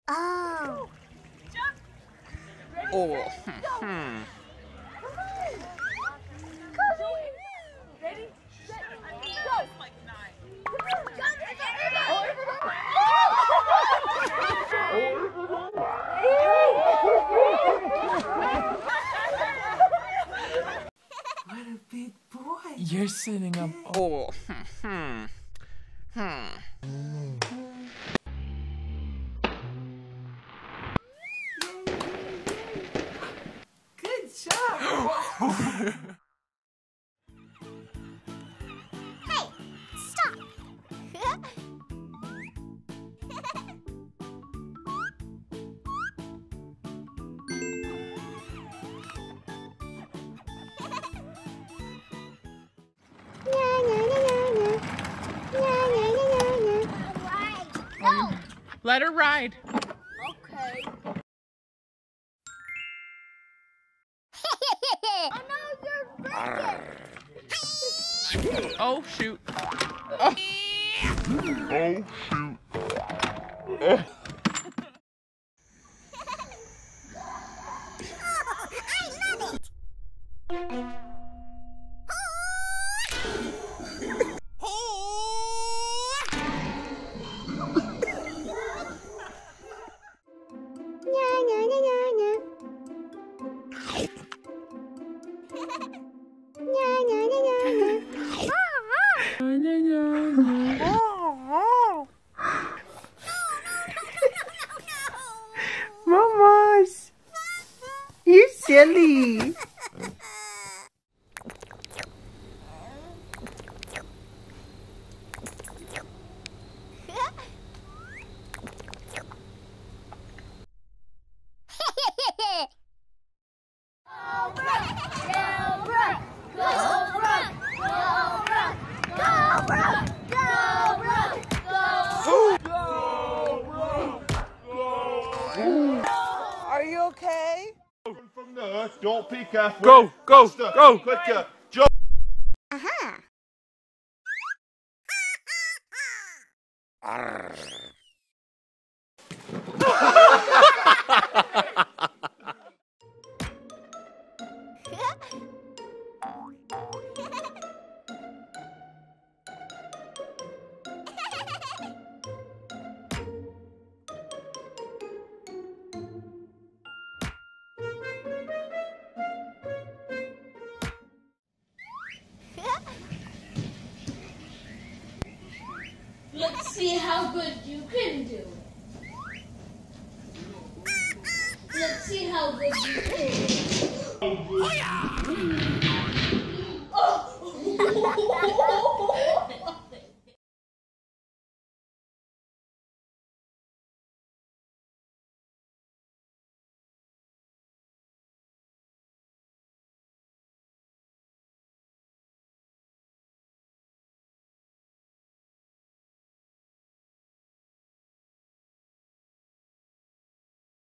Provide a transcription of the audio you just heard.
Oh. Oh. Ready, set, go! What a big boy. You're sitting up. Oh. Good job. Hey, stop. Let her ride. Okay. Oh shoot. Oh. I love it. Mamas, you're silly. Are you okay? From there, don't peek halfway. Go, go, Faster, go. quicker. Jump. Aha. Let's see how good you can do. Let's see how good you can do.